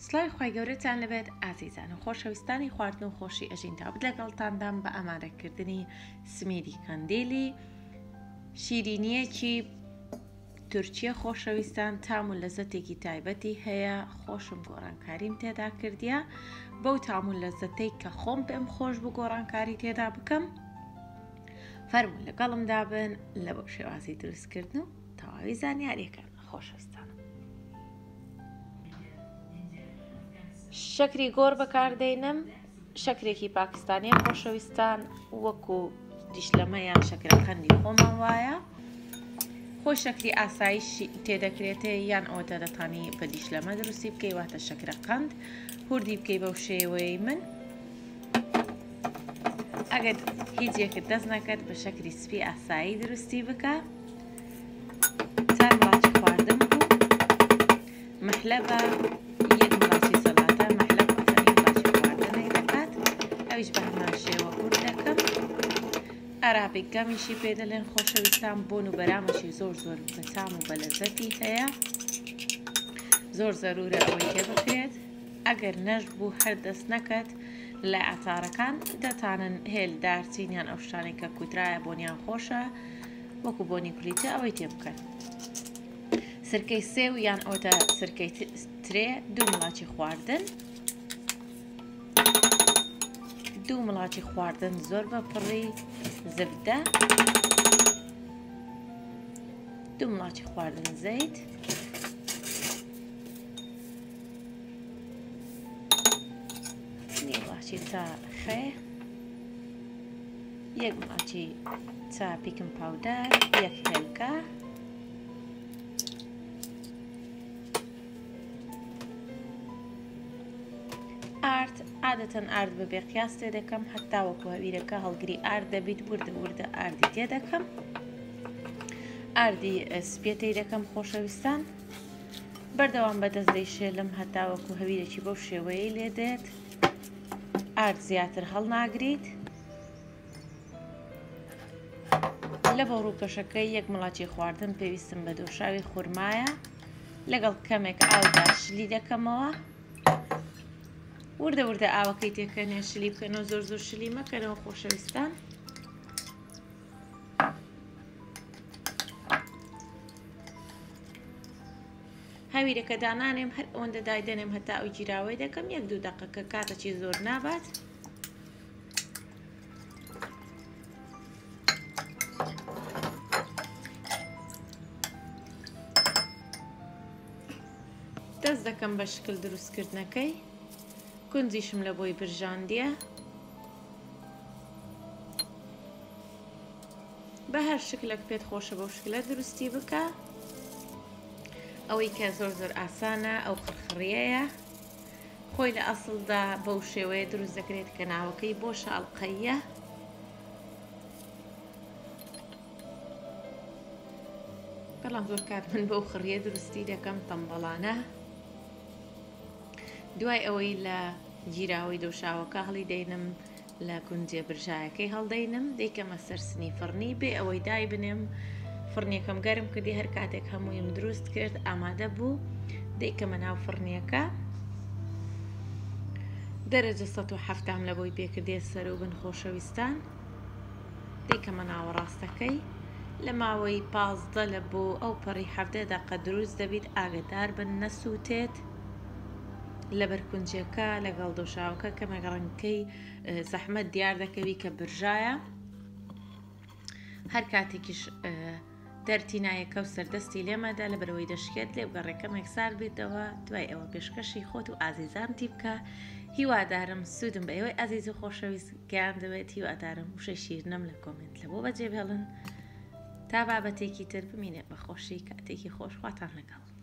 سڵاوی خوای گەورەتان لەبێت ئازیزان و خۆشەویستانی خواردن و خۆشی ئەژین تابێت لەگەڵتاندام بە ئامادەکردنی سمیدی کەندێلی شیرینیەکی تورکیە خۆشەویستان تام و لەزەتێکی تایبەتی هەیە خۆشم گۆڕانکاریم تێدا کردیە بەو تام و لەزەتەی کە خۆم پێم خۆش بوو گۆڕانکاری تێدا بکەم فەرموو لەگەڵمدا بن لە بۆ شێوازی دروستکردن و تەواوی زانیاریەکان خۆشەویستان. شەکری گۆڕ بەکاردێنم، شەکرێکی پاکستانیە خۆشەویستان وەکو دیشلەمەیان شەکرەقەندی خۆمان وایە خۆ شەکری ئاسایش تێدەکرێتێ یان ئەوەتە دەتانی بە دیشلەمە دروستی بکەی واتە شەکرەقەند هوردی بکەی بەو شێوەی من ئەگەر هیچ یەکت دەست نەکەت بە شەکری سپی ئاسایی دروستی بکە چار مڵاتی خواردن بوو مەحلەبە یەک مڵاتی سەڵاتە مەحلەب ئەفەری مڵاتی خواردنەی دەکات ئەویش بە هەمان شێوە هورد دەکەم ئارابێک گەمیشی پێ دەڵێن خۆشەویستان بۆن و بەرامەشی زۆر بەتام و بەلەزەتی هەیە زۆر زەرورە ئەوەی تێ بکرێت ئەگەر نەش بوو هەر دەست نەکەت لە ئاتارەکان دەتانن هێل دارچینیان ئەو شتانێک کە کوترایە بۆنیان خۆشە وەکو بۆنی کولیتە ئەوەی تێ بکەن سرکەی سێو یان ئەوتە سرکەی ترێ دوو مڵاتی خواردن دوو مڵاتی خواردن زۆر بە پڕی زبدە دوو مڵاتی خواردن زەیت نیوەڵاتی تا خێ یەک مڵاتی تا پیکن پاودەر یەک هێلکە ئارد عادەتەن ئارد بەبێ قیاس تێ دەکەم هەتا وەکو هەویرەکە هەڵگری ئارد دەبیت وردە ئاردی تێ دەکەم ئاردی سپێتەی دەکەم خۆشەویستان بەردەوام بەدەست دەیشێلم هەتا وەکو هەویرێکی بەو شێوەیەی لێ دێت ئارد زیاتر هەڵناگریت لە بۆ ڕووکەشەکەی یەک مڵاتی خواردن پێویستم بە دۆشاوی خورمایە لەگەڵ کەمێک ئاودا شلی دەکەمەوە وردە ئاوەکەی تێکەنێ شلی بکەنەوە زۆر شلی مەکەنەوە خۆشەویستان هەویرەکە دانانێم هەر ئەوەندە دایدەنێم هەتا ئەو گیراوەی دەکەم یەک دوو دەقەکە کاتەکی زۆر نابات دەست دەکەم بە شکل دروستکردنەکەی کونجیشم لە بۆی برژاندیە بە هەر شکلێک پێت خۆشە بەو شکلە دروستی بکە ئەوەی کە زۆر ئاسانە ئەو خڕخڕیەیە خۆی لە ئەسڵدا بەو شێوەیە دروست دەکرێت کە ناوەکەی بۆ شاڵقەیە بەڵام زۆر کات من بەو خڕیە دروستی دەکەم تەمبەڵانە دوای ئەوەی لە گیراوەی دۆشاوەکە هەڵی دەینم لە کونجێ برژایەکەی هەڵدەینم دەیکەمە سەرسنی فڕنی بێ ئەوەی دای بنێم فڕنیەکەم گەرم کردی هەر کاتێک هەموویم دروست کرد ئامادە بوو دەیکەمە ناو فڕنیەکە دەرەجە 170 لە بۆی پێکردێ سەر و بن خۆشەویستان دەیکەمە ناوە ڕاستەکەی لە ماوەی 15 لە بۆ ئەو پەڕی 17 دەقە دروست دەبیت ئاگدار بن نەسووتێت لە بەرکونجەکە لەگەڵ دۆشاوەکە کەمێک ڕەنگەکەی زەحمەت دیار دەکەوی کە برژایە هەر کاتێکیش دەرتینایەکە و سەردەستی لێمەدا لە بەرەوەی دەشکێت لێ بگەڕێکەمێک سار بێتەوە دوای ئەوە پێشکەشی خۆت و ئازیزانتی بکە هیوادارم سوودم بە ئێوەی ئازیز و خۆشەویست گیان دەوێت هیوادارم وشەی شیرنەم لە کۆمنت لە بۆ بەجێبهێڵن تا بابەتێکی تر بمینێت بە خۆشی کاتێکی خۆش خواتان لەگەڵ